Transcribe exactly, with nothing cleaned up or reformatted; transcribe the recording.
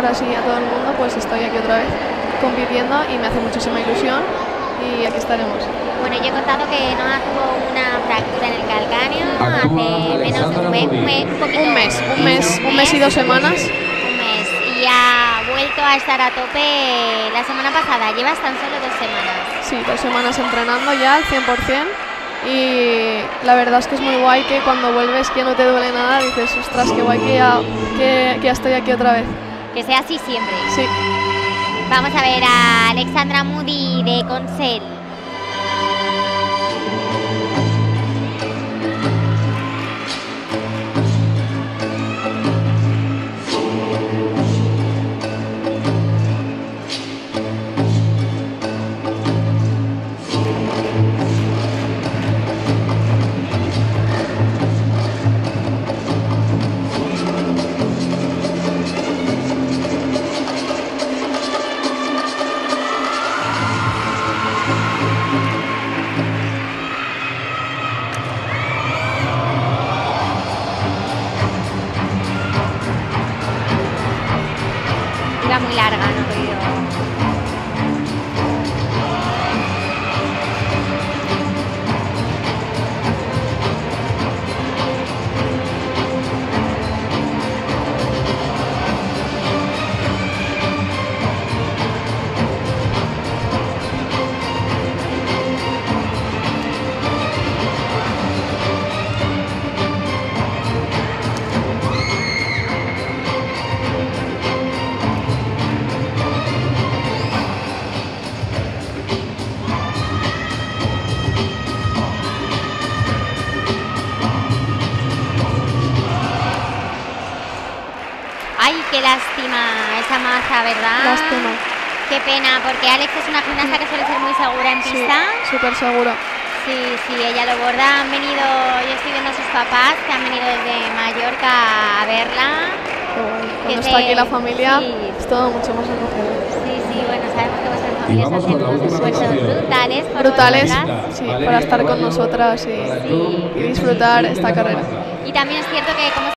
corredoras y a todo el mundo, pues estoy aquí otra vez compitiendo y me hace muchísima ilusión y aquí estaremos. Bueno, yo he contado que Noa tuvo una fractura en el calcáneo hace menos de un mes, un mes, un poquito, un mes, un mes, un mes y dos semanas. Un mes, y ha vuelto a estar a tope la semana pasada, llevas tan solo dos semanas. Sí, dos semanas entrenando ya al cien por cien y la verdad es que es muy guay que cuando vuelves que no te duele nada, dices, ostras, qué guay que ya, que, que ya estoy aquí otra vez. Que sea así siempre. Sí. Vamos a ver a Alexandra Moody de Consell. Iba muy larga, no he podido. Ay, qué lástima esa maza, ¿verdad? Lástima. Qué pena, porque Alex es una gimnasta que suele ser muy segura en pista. Sí, súper segura. Sí, sí, ella lo borda. Han venido, yo estoy viendo a sus papás que han venido desde Mallorca a verla. Qué guay. Cuando Que está se- aquí la familia sí. es todo mucho más acogedor. Sí, sí, bueno, sabemos que vuestras Y familias vamos hacen con la unos última esfuerzos rotación. brutales por Brutales, vosotras. sí, para estar con nosotras y, y disfrutar esta carrera. Y también es cierto que como